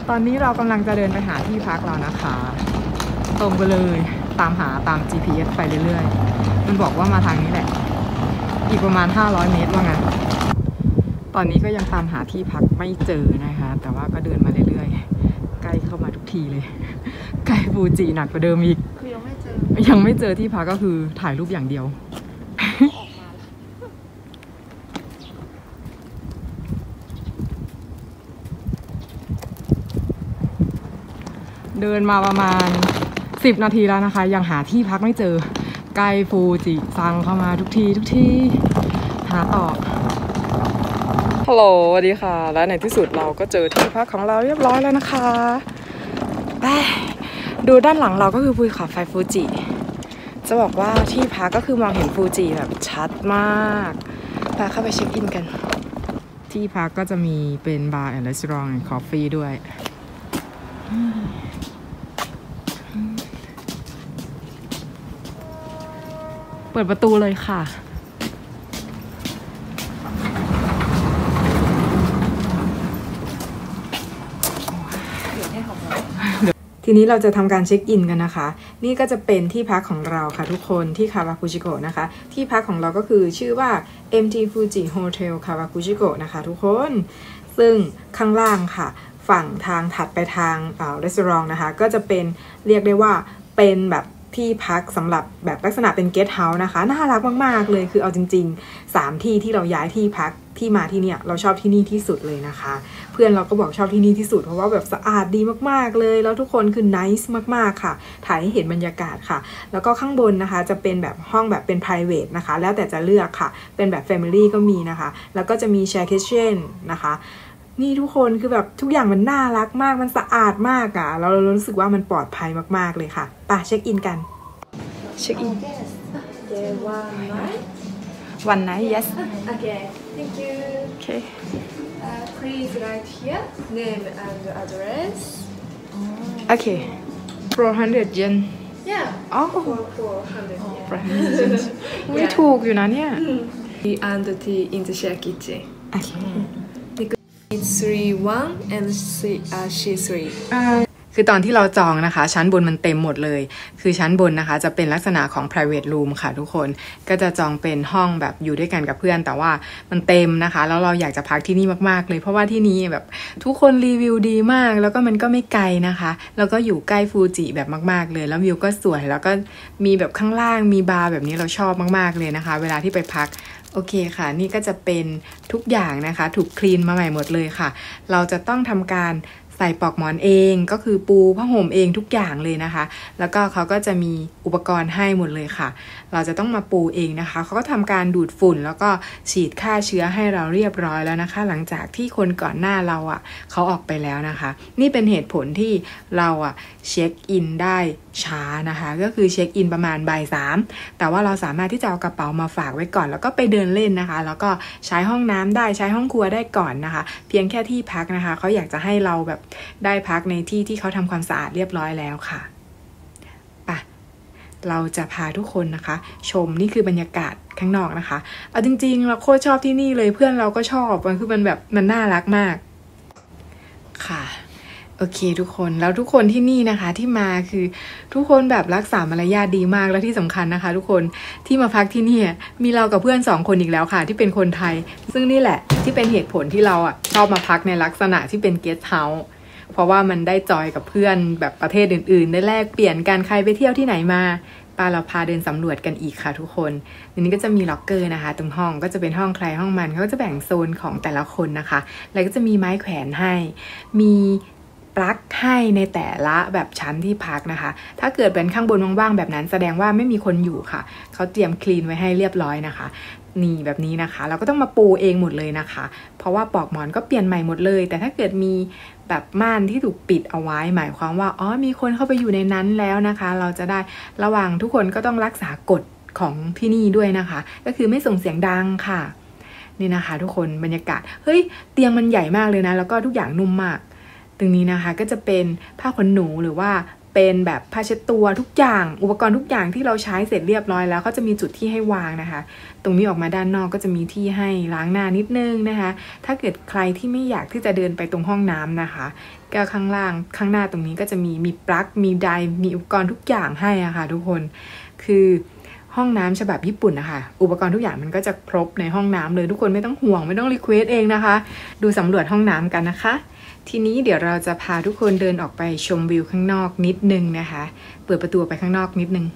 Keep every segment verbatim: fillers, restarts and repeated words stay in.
ตอนนี้เรากำลังจะเดินไปหาที่พักเรานะคะตรงไปเลยตามหาตาม จี พี เอส ไปเรื่อยๆมันบอกว่ามาทางนี้แหละอีกประมาณห้าร้อยเมตรว่างั้นตอนนี้ก็ยังตามหาที่พักไม่เจอนะคะแต่ว่าก็เดินมาเรื่อยๆใกล้เข้ามาทุกทีเลยใกล้ฟูจิหนักกว่าเดิมอีกคือยังไม่เจอยังไม่เจอที่พักก็คือถ่ายรูปอย่างเดียวเดินมาประมาณสิบนาทีแล้วนะคะยังหาที่พักไม่เจอใกล้ฟูจิซังเข้ามาทุกทีทุกทีหาต่อฮัลโหลสวัสดีค่ะและในที่สุดเราก็เจอที่พักของเราเรียบร้อยแล้วนะคะไปดูด้านหลังเราก็คือภูเขาไฟฟูจิจะบอกว่าที่พักก็คือมองเห็นฟูจิแบบชัดมากไปเข้าไปเช็คอินกันที่พักก็จะมีเป็นบาร์แอนด์รีสอร์ทแอนด์คอฟฟี่ด้วยเปิดประตูเลยค่ะทีนี้เราจะทำการเช็คอินกันนะคะนี่ก็จะเป็นที่พักของเราค่ะทุกคนที่คาวากุจิโกะนะคะที่พักของเราก็คือชื่อว่า เอ็ม ที Fuji Hotel Kawaguchiko นะคะทุกคนซึ่งข้างล่างค่ะฝั่งทางถัดไปทางเอ่อรีสอร์ทนะคะก็จะเป็นเรียกได้ว่าเป็นแบบที่พักสำหรับแบบลักษณะเป็นเกสต์เฮาส์นะคะน่ารักมากๆเลยคือเอาจริงๆสามที่ที่เราย้ายที่พักที่มาที่เนี่ยเราชอบที่นี่ที่สุดเลยนะคะเพื่อนเราก็บอกชอบที่นี่ที่สุดเพราะว่าแบบสะอาดดีมากๆเลยแล้วทุกคนคือ nice มากๆค่ะถ่ายให้เห็นบรรยากาศค่ะแล้วก็ข้างบนนะคะจะเป็นแบบห้องแบบเป็น private นะคะแล้วแต่จะเลือกค่ะเป็นแบบ family ก็มีนะคะแล้วก็จะมี share kitchen นะคะนี่ทุกคนคือแบบทุกอย่างมันน่ารักมากมันสะอาดมากอะเราเรารู้สึกว่ามันปลอดภัยมากๆเลยค่ะไปเช็คอินกันเช็คอิน one night one night yes okay thank you okay uh, please write here name and address okay four hundred yen yeah อ๋อ four hundred yen four hundred yen ไม่ถูกอยู่นะเนี่ย and tea in the share kitchen okay three one and three uh she three คือตอนที่เราจองนะคะชั้นบนมันเต็มหมดเลยคือชั้นบนนะคะจะเป็นลักษณะของ private room ค่ะทุกคนก็จะจองเป็นห้องแบบอยู่ด้วยกันกับเพื่อนแต่ว่ามันเต็มนะคะแล้วเราอยากจะพักที่นี่มากๆเลยเพราะว่าที่นี่แบบทุกคนรีวิวดีมากแล้วก็มันก็ไม่ไกลนะคะแล้วก็อยู่ใกล้ฟูจิแบบมากๆเลยแล้ววิวก็สวยแล้วก็มีแบบข้างล่างมีบาร์แบบนี้เราชอบมากๆเลยนะคะเวลาที่ไปพักโอเคค่ะนี่ก็จะเป็นทุกอย่างนะคะถูกคลีนมาใหม่หมดเลยค่ะเราจะต้องทำการใส่ปลอกหมอนเองก็คือปูผ้าห่มเองทุกอย่างเลยนะคะแล้วก็เขาก็จะมีอุปกรณ์ให้หมดเลยค่ะเราจะต้องมาปูเองนะคะเขาก็ทำการดูดฝุ่นแล้วก็ฉีดฆ่าเชื้อให้เราเรียบร้อยแล้วนะคะหลังจากที่คนก่อนหน้าเราอ่ะเขาออกไปแล้วนะคะนี่เป็นเหตุผลที่เราอ่ะเช็คอินได้ช้านะคะก็คือเช็คอินประมาณบ่ายสามแต่ว่าเราสามารถที่จะเอากระเป๋ามาฝากไว้ก่อนแล้วก็ไปเดินเล่นนะคะแล้วก็ใช้ห้องน้ำได้ใช้ห้องครัวได้ก่อนนะคะเพียงแค่ที่พักนะคะเขาอยากจะให้เราแบบได้พักในที่ที่เขาทำความสะอาดเรียบร้อยแล้วค่ะไปเราจะพาทุกคนนะคะชมนี่คือบรรยากาศข้างนอกนะคะเอาจริงๆเราโคตรชอบที่นี่เลยเพื่อนเราก็ชอบมันคือมันแบบมันน่ารักมากค่ะโอเคทุกคนแล้วทุกคนที่นี่นะคะที่มาคือทุกคนแบบรักษามารยาทดีมากแล้วที่สำคัญนะคะทุกคนที่มาพักที่นี่มีเรากับเพื่อนสองคนอีกแล้วค่ะที่เป็นคนไทยซึ่งนี่แหละที่เป็นเหตุผลที่เราอ่ะชอบมาพักในลักษณะที่เป็นเกสต์เฮาส์เพราะว่ามันได้จอยกับเพื่อนแบบประเทศอื่นๆได้แลกเปลี่ยนกันใครไปเที่ยวที่ไหนมาปาเราพาเดินสำรวจกันอีกค่ะทุกคนในนี้ก็จะมีล็อกเกอร์นะคะตรงห้องก็จะเป็นห้องใครห้องมันเขาก็จะแบ่งโซนของแต่ละคนนะคะแล้วก็จะมีไม้แขวนให้มีปลั๊กให้ในแต่ละแบบชั้นที่พักนะคะถ้าเกิดเป็นข้างบนว่างๆแบบนั้นแสดงว่าไม่มีคนอยู่ค่ะเขาเตรียมคลีนไว้ให้เรียบร้อยนะคะนี่แบบนี้นะคะเราก็ต้องมาปูเองหมดเลยนะคะเพราะว่าปลอกหมอนก็เปลี่ยนใหม่หมดเลยแต่ถ้าเกิดมีแบบม่านที่ถูกปิดเอาไว้หมายความว่าอ๋อมีคนเข้าไปอยู่ในนั้นแล้วนะคะเราจะได้ระวังทุกคนก็ต้องรักษากฎของที่นี่ด้วยนะคะก็คือไม่ส่งเสียงดังค่ะนี่นะคะทุกคนบรรยากาศเฮ้ยเตียงมันใหญ่มากเลยนะแล้วก็ทุกอย่างนุ่มมากตรงนี้นะคะก็จะเป็นผ้าขนหนูหรือว่าเป็นแบบผ้าเช็ดตัวทุกอย่างอุปกรณ์ทุกอย่างที่เราใช้เสร็จเรียบร้อยแล้วก็จะมีจุดที่ให้วางนะคะตรงนี้ออกมาด้านนอกก็จะมีที่ให้ล้างหน้านิดนึงนะคะถ้าเกิดใครที่ไม่อยากที่จะเดินไปตรงห้องน้ำนะคะก็ข้างล่างข้างหน้าตรงนี้ก็จะมีมีปลั๊กมีไดร์มีอุปกรณ์ทุกอย่างให้อะค่ะทุกคนคือห้องน้ำฉบับญี่ปุ่นนะคะอุปกรณ์ทุกอย่างมันก็จะครบในห้องน้ำเลยทุกคนไม่ต้องห่วงไม่ต้องรีเควสเองนะคะดูสำรวจห้องน้ำกันนะคะทีนี้เดี๋ยวเราจะพาทุกคนเดินออกไปชมวิวข้างนอกนิดนึงนะคะเปิดประตูไปข้างนอกนิดนึง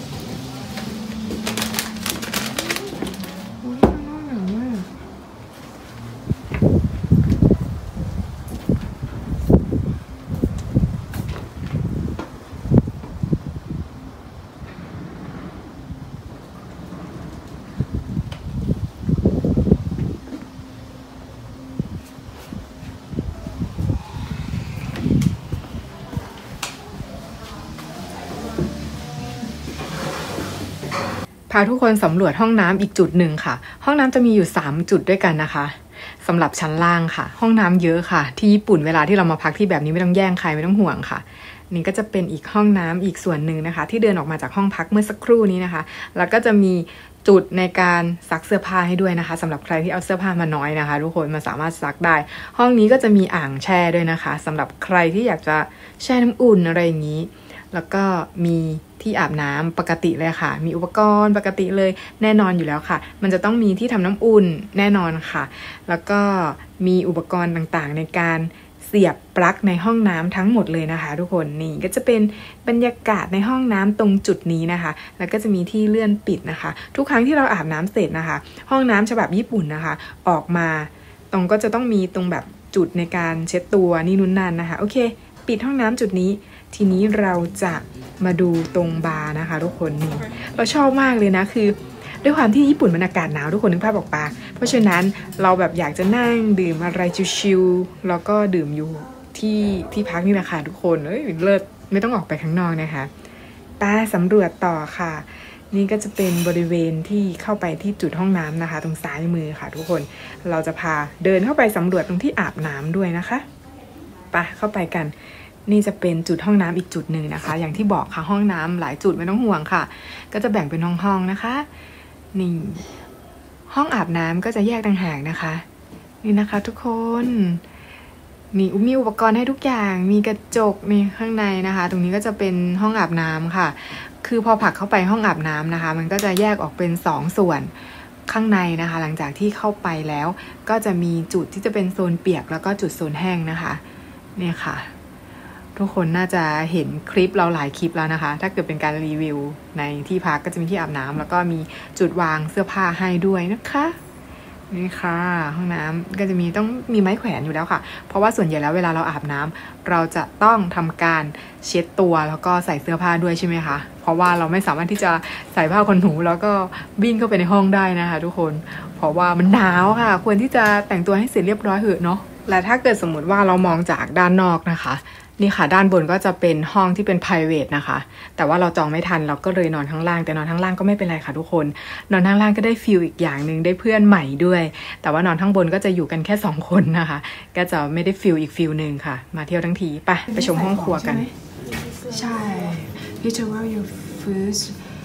พาทุกคนสำรวจห้องน้ำอีกจุดหนึ่งค่ะห้องน้ำจะมีอยู่สามจุดด้วยกันนะคะสำหรับชั้นล่างค่ะห้องน้ำเยอะค่ะที่ญี่ปุ่นเวลาที่เรามาพักที่แบบนี้ไม่ต้องแย่งใครไม่ต้องห่วงค่ะนี่ก็จะเป็นอีกห้องน้ำอีกส่วนหนึ่งนะคะที่เดินออกมาจากห้องพักเมื่อสักครู่นี้นะคะแล้วก็จะมีจุดในการซักเสื้อผ้าให้ด้วยนะคะสำหรับใครที่เอาเสื้อผ้ามาน้อยนะคะทุกคนมันสามารถซักได้ห้องนี้ก็จะมีอ่างแช่ด้วยนะคะสำหรับใครที่อยากจะแช่น้ำอุ่นอะไรอย่างนี้แล้วก็มีที่อาบน้ำปกติเลยค่ะมีอุปกรณ์ปกติเลยแน่นอนอยู่แล้วค่ะมันจะต้องมีที่ทำน้ำอุ่นแน่นอนค่ะแล้วก็มีอุปกรณ์ต่างๆในการเสียบปลั๊กในห้องน้ำทั้งหมดเลยนะคะทุกคนนี่ก็จะเป็นบรรยากาศในห้องน้ำตรงจุดนี้นะคะแล้วก็จะมีที่เลื่อนปิดนะคะทุกครั้งที่เราอาบน้ำเสร็จนะคะห้องน้ำฉบับญี่ปุ่นนะคะออกมาตรงก็จะต้องมีตรงแบบจุดในการเช็ดตัวนี่นู่นนั่นนะคะโอเคปิดห้องน้ำจุดนี้ทีนี้เราจะมาดูตรงบาร์นะคะทุกคนนี่เราชอบมากเลยนะคือด้วยความที่ญี่ปุ่นมันอากาศหนาวทุกคนนึกภาพออกปะเพราะฉะนั้นเราแบบอยากจะนั่งดื่มอะไรชิลๆแล้วก็ดื่มอยู่ที่ที่พักนี่แหละค่ะทุกคนเอ้ยเลิศไม่ต้องออกไปข้างนอกนะคะไปสำรวจต่อค่ะนี่ก็จะเป็นบริเวณที่เข้าไปที่จุดห้องน้ำนะคะตรงซ้ายมือค่ะทุกคนเราจะพาเดินเข้าไปสำรวจตรงที่อาบน้ำด้วยนะคะไปเข้าไปกันนี่จะเป็นจุดห้องน้ำอีกจุดหนึ่งนะคะอย่างที่บอกค่ะห้องน้ำหลายจุดไม่ต้องห่วงค่ะก็จะแบ่งเป็นห้องๆนะคะนี่ห้องอาบน้ำก็จะแยกต่างหากนะคะนี่นะคะทุกคนนี่มีอุปกรณ์ให้ทุกอย่างมีกระจกในข้างในนะคะตรงนี้ก็จะเป็นห้องอาบน้ำค่ะคือพอผลักเข้าไปห้องอาบน้ำนะคะมันก็จะแยกออกเป็นสองส่วนข้างในนะคะหลังจากที่เข้าไปแล้วก็จะมีจุดที่จะเป็นโซนเปียกแล้วก็จุดโซนแห้งนะคะเนี่ยค่ะทุกคนน่าจะเห็นคลิปเราหลายคลิปแล้วนะคะถ้าเกิดเป็นการรีวิวในที่พักก็จะมีที่อาบน้ำแล้วก็มีจุดวางเสื้อผ้าให้ด้วยนะคะนี่ค่ะห้องน้ำก็จะมีต้องมีไม้แขวนอยู่แล้วค่ะเพราะว่าส่วนใหญ่แล้วเวลาเราอาบน้ำเราจะต้องทำการเช็ดตัวแล้วก็ใส่เสื้อผ้าด้วยใช่ไหมคะเพราะว่าเราไม่สามารถที่จะใส่ผ้าขนหนูแล้วก็วิ่งเข้าไปในห้องได้นะคะทุกคนเพราะว่ามันหนาวค่ะควรที่จะแต่งตัวให้เสร็จเรียบร้อยเหอะเนาะและถ้าเกิดสมมติว่าเรามองจากด้านนอกนะคะนี่ค่ะด้านบนก็จะเป็นห้องที่เป็น private นะคะแต่ว่าเราจองไม่ทันเราก็เลยนอนข้างล่างแต่นอนข้างล่างก็ไม่เป็นไรค่ะทุกคนนอนข้างล่างก็ได้ฟีลอีกอย่างหนึ่งได้เพื่อนใหม่ด้วยแต่ว่านอนข้างบนก็จะอยู่กันแค่สองคนนะคะก็จะไม่ได้ฟีลอีกฟีลหนึ่งค่ะมาเที่ยวทั้งทีไปไปชมห้องครัวกันใช่ Peter well your first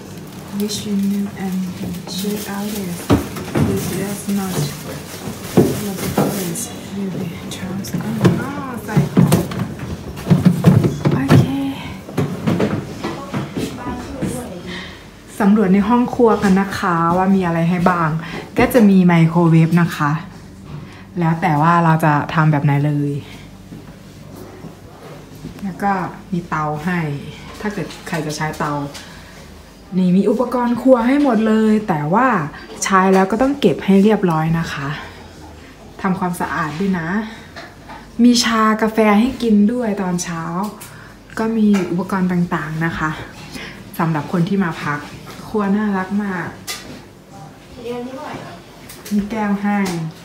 wish you knew and check out it this is not your place you be transอ๋อใส่สำรวจในห้องครัวกันนะคะว่ามีอะไรให้บ้างก็จะมีไมโครเวฟนะคะแล้วแต่ว่าเราจะทำแบบไหนเลยแล้วก็มีเตาให้ถ้าเกิดใครจะใช้เตานี่มีอุปกรณ์ครัวให้หมดเลยแต่ว่าใช้แล้วก็ต้องเก็บให้เรียบร้อยนะคะทำความสะอาดด้วยนะมีชากาแฟให้กินด้วยตอนเช้าก็มีอุปกรณ์ต่างๆนะคะสำหรับคนที่มาพักครัวน่ารักมากมีแก้วให้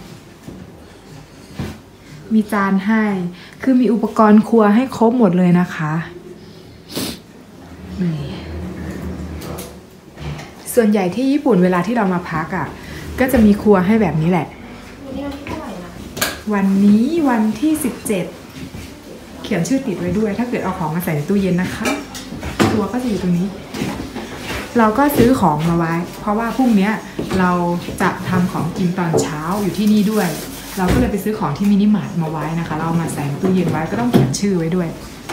มีจานให้คือมีอุปกรณ์ครัวให้ครบหมดเลยนะคะส่วนใหญ่ที่ญี่ปุ่นเวลาที่เรามาพักอ่ะก็จะมีครัวให้แบบนี้แหละวันนี้วันที่สิบเจ็ดเขียนชื่อติดไว้ด้วยถ้าเกิดเอาของมาใส่ในตู้เย็นนะคะตัวก็จะอยู่ตรงนี้เราก็ซื้อของมาไว้เพราะว่าพรุ่งนี้เราจะทำของกินตอนเช้าอยู่ที่นี่ด้วยเราก็เลยไปซื้อของที่มินิมาร์ทมาไว้นะคะเราเอามาใส่ตู้เย็นไว้ก็ต้องเขียนชื่อไว้ด้วย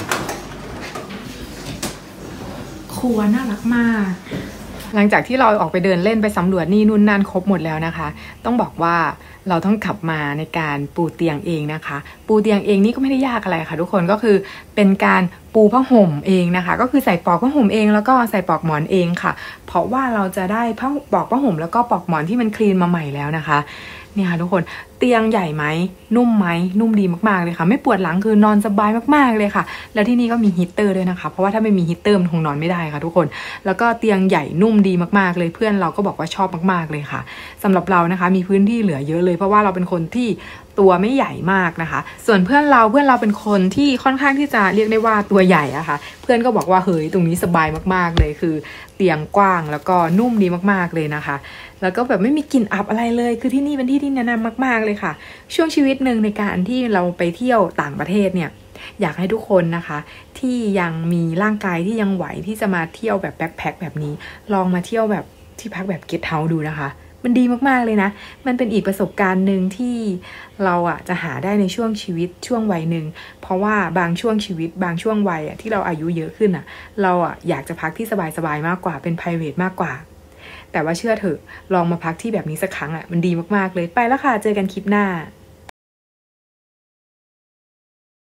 ครัวน่ารักมากหลังจากที่เราออกไปเดินเล่นไปสำรวจนี่นู่นนั่นครบหมดแล้วนะคะต้องบอกว่าเราต้องกลับมาในการปูเตียงเองนะคะปูเตียงเองนี่ก็ไม่ได้ยากอะไรค่ะทุกคนก็คือเป็นการปูผ้าห่มเองนะคะก็คือใส่ปลอกผ้าห่มเองแล้วก็ใส่ปลอกหมอนเองค่ะเพราะว่าเราจะได้ผ้าปลอกผ้าห่มแล้วก็ปลอกหมอนที่มันคลีนมาใหม่แล้วนะคะเนี่ยค่ะทุกคนเตียงใหญ่ไหมนุ่มไหมนุ่มดีมากๆเลยค่ะไม่ปวดหลังคือนอนสบายมากๆเลยค่ะแล้วที่นี่ก็มีฮีตเตอร์ด้วยนะคะเพราะว่าถ้าไม่มีฮีตเตอร์มันคงนอนไม่ได้ค่ะทุกคนแล้วก็เตียงใหญ่นุ่มดีมากๆเลยเพื่อนเราก็บอกว่าชอบมากๆเลยค่ะสำหรับเรานะคะมีพื้นที่เหลือเยอะเลยเพราะว่าเราเป็นคนที่ตัวไม่ใหญ่มากนะคะส่วนเพื่อนเราเพื่อนเราเป็นคนที่ค่อนข้างที่จะเรียกได้ว่าตัวใหญ่อะค่ะเพื่อนก็บอกว่าเฮ้ยตรงนี้สบายมากๆเลยคือเตียงกว้างแล้วก็นุ่มดีมากๆเลยนะคะแล้วก็แบบไม่มีกลิ่นอับอะไรเลยคือที่นี่เป็นที่ที่แนะนำมากๆเลยค่ะช่วงชีวิตหนึ่งในการที่เราไปเที่ยวต่างประเทศเนี่ยอยากให้ทุกคนนะคะที่ยังมีร่างกายที่ยังไหวที่จะมาเที่ยวแบบแบ็คแพ็คแบบนี้ลองมาเที่ยวแบบที่พักแบบเกสต์เฮาส์ดูนะคะมันดีมากๆเลยนะมันเป็นอีกประสบการณ์หนึ่งที่เราอ่ะจะหาได้ในช่วงชีวิตช่วงวัยหนึ่งเพราะว่าบางช่วงชีวิตบางช่วงวัยอ่ะที่เราอายุเยอะขึ้นอ่ะเราอ่ะอยากจะพักที่สบายๆมากกว่าเป็น private มากกว่าแต่ว่าเชื่อเถอะลองมาพักที่แบบนี้สักครั้งอ่ะมันดีมากๆเลยไปแล้วค่ะเจอกันคลิปหน้า